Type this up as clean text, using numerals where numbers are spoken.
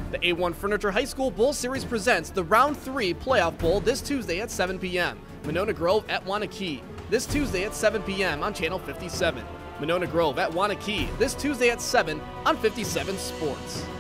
The A1 Furniture High School Bowl Series presents the Round 3 Playoff Bowl this Tuesday at 7 p.m. Monona Grove at Waunakee, this Tuesday at 7 p.m. on Channel 57. Monona Grove at Waunakee, this Tuesday at 7 on 57 Sports.